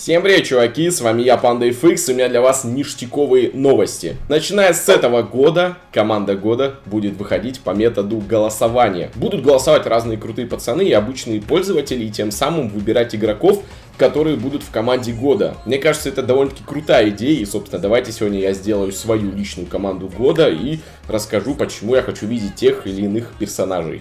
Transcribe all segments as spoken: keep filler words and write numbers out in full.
Всем привет, чуваки, с вами я, PandaFX, и у меня для вас ништяковые новости. Начиная с этого года, команда года будет выходить по методу голосования. Будут голосовать разные крутые пацаны и обычные пользователи, и тем самым выбирать игроков, которые будут в команде года. Мне кажется, это довольно-таки крутая идея, и, собственно, давайте сегодня я сделаю свою личную команду года и расскажу, почему я хочу видеть тех или иных персонажей.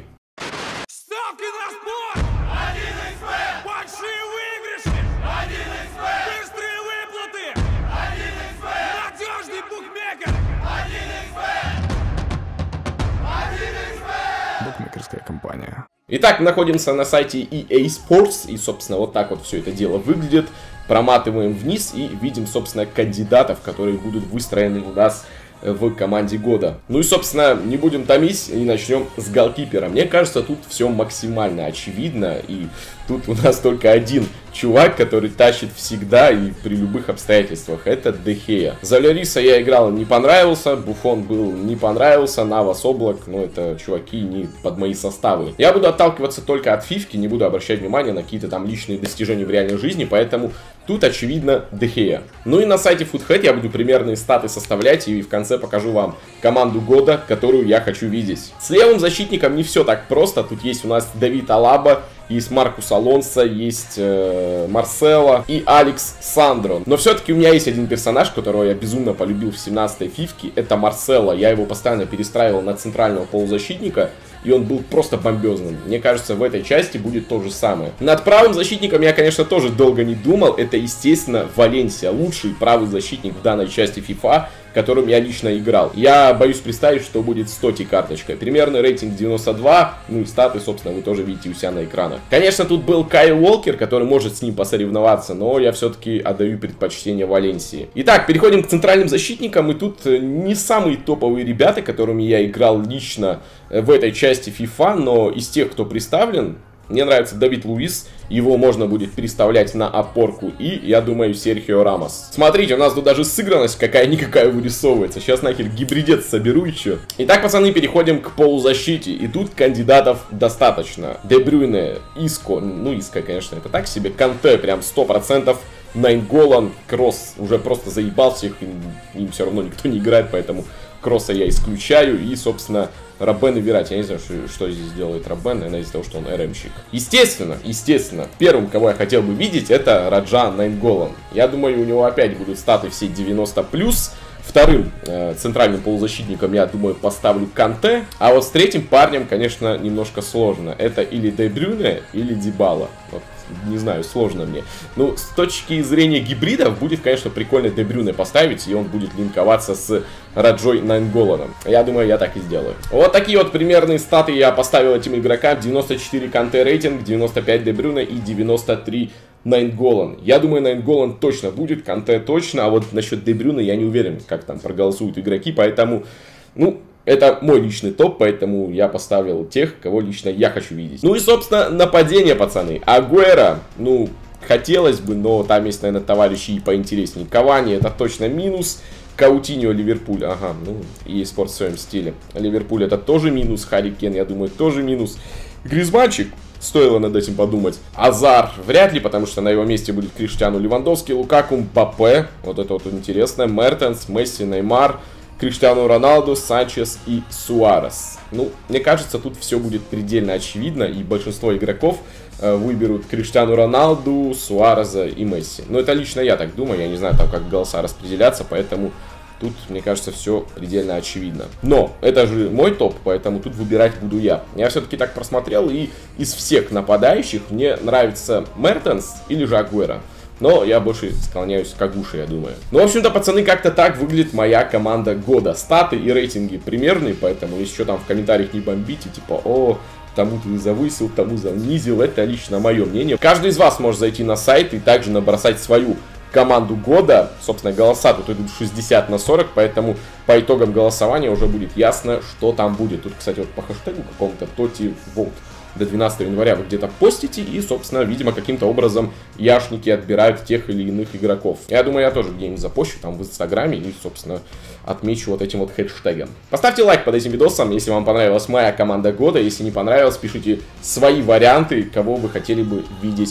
Букмекерская компания. Итак, мы находимся на сайте и эй Sports, и, собственно, вот так вот все это дело выглядит. Проматываем вниз и видим, собственно, кандидатов, которые будут выстроены у нас в команде года. Ну и, собственно, не будем томить и начнем с голкипера. Мне кажется, тут все максимально очевидно, и тут у нас только один чувак, который тащит всегда и при любых обстоятельствах. Это Де Геа. За Лориса я играл, не понравился, Буфон был, не понравился, Навас, Облак, но это чуваки не под мои составы. Я буду отталкиваться только от фифки, не буду обращать внимание на какие-то там личные достижения в реальной жизни, поэтому тут очевидно Де Геа. Ну и на сайте Foothead я буду примерные статы составлять, и в конце покажу вам команду года, которую я хочу видеть. С левым защитником не все так просто, тут есть у нас Давид Алаба, есть Маркус Алонсо, есть э, Марсело и Алекс Сандро. Но все-таки у меня есть один персонаж, которого я безумно полюбил в семнадцатой фифке. Это Марсело. Я его постоянно перестраивал на центрального полузащитника, и он был просто бомбезным. Мне кажется, в этой части будет то же самое. Над правым защитником я, конечно, тоже долго не думал. Это, естественно, Валенсия. Лучший правый защитник в данной части FIFA, которым я лично играл. Я боюсь представить, что будет с Тоти карточкой. Примерный рейтинг девяносто два, ну и статы, собственно, вы тоже видите у себя на экранах. Конечно, тут был Кайл Уолкер, который может с ним посоревноваться, но я все-таки отдаю предпочтение Валенсии. Итак, переходим к центральным защитникам, и тут не самые топовые ребята, которыми я играл лично в этой части FIFA, но из тех, кто представлен, мне нравится Давид Луис, его можно будет переставлять на опорку, и, я думаю, Серхио Рамос. Смотрите, у нас тут даже сыгранность какая-никакая вырисовывается. Сейчас нахер гибридец соберу еще. Итак, пацаны, переходим к полузащите, и тут кандидатов достаточно. Де Брюйне, Иско, ну Иско, конечно, это так себе, Канте прям сто процентов. Найнголан, Кросс уже просто заебал всех, им, им все равно никто не играет, поэтому Кросса я исключаю, и, собственно, Роббен и Верати. Я не знаю, что, что здесь делает Роббен, наверное, из-за того, что он РМщик. Естественно, естественно, первым, кого я хотел бы видеть, это Раджа Найнголан. Я думаю, у него опять будут статы все девяносто плюс. Вторым э, центральным полузащитником, я думаю, поставлю Канте. А вот с третьим парнем, конечно, немножко сложно. Это или Де Брюйне, или Дибала. Вот. Не знаю, сложно мне. Ну, с точки зрения гибридов, будет, конечно, прикольно Де Брюйне поставить, и он будет линковаться с Раджой Найнголаном. Я думаю, я так и сделаю. Вот такие вот примерные статы я поставил этим игрокам. девяносто четыре Канте рейтинг, девяносто пять Де Брюйне и девяносто три Найнголан. Я думаю, Найнголан точно будет, Канте точно, а вот насчет Де Брюйне я не уверен, как там проголосуют игроки, поэтому, ну... Это мой личный топ, поэтому я поставил тех, кого лично я хочу видеть. Ну и, собственно, нападение, пацаны. Агуэро, ну, хотелось бы, но там есть, наверное, товарищи и поинтереснее. Кавани, это точно минус. Каутиньо, Ливерпуль, ага, ну, и спорт в своем стиле. Ливерпуль это тоже минус. Харри Кейн, я думаю, тоже минус. Гризманчик, стоило над этим подумать. Азар, вряд ли, потому что на его месте будет Криштиану Левандовский, Лукаку, Мбаппе, вот это вот интересно. Мертенс, Месси, Неймар, Криштиану Роналду, Санчес и Суарес. Ну, мне кажется, тут все будет предельно очевидно, и большинство игроков э, выберут Криштиану Роналду, Суареза и Месси. Но это лично я так думаю, я не знаю, там как голоса распределяться, поэтому тут, мне кажется, все предельно очевидно. Но это же мой топ, поэтому тут выбирать буду я. Я все-таки так просмотрел, и из всех нападающих мне нравится Мертенс или же Агуэро. Но я больше склоняюсь к Агуше, я думаю. Ну, в общем-то, пацаны, как-то так выглядит моя команда года. Статы и рейтинги примерные, поэтому если что там в комментариях не бомбите, типа, о, тому ты завысил, тому занизил, это лично мое мнение. Каждый из вас может зайти на сайт и также набросать свою команду года. Собственно, голоса тут идут шестьдесят на сорок, поэтому по итогам голосования уже будет ясно, что там будет. Тут, кстати, вот по хэштегу какому-то Тоти Волт. До двенадцатого января вы где-то постите, и, собственно, видимо, каким-то образом яшники отбирают тех или иных игроков. Я думаю, я тоже где-нибудь запощу там в Инстаграме и, собственно, отмечу вот этим вот хэштегом. Поставьте лайк под этим видосом, если вам понравилась моя команда года. Если не понравилось, пишите свои варианты, кого вы хотели бы видеть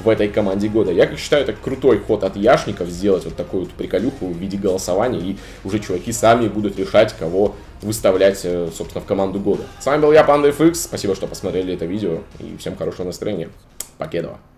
в этой команде года. Я как считаю, это крутой ход от Яшников сделать вот такую вот приколюху в виде голосования, и уже чуваки сами будут решать, кого выставлять, собственно, в команду года. С вами был я, Панда эф икс, спасибо, что посмотрели это видео, и всем хорошего настроения. Покедова.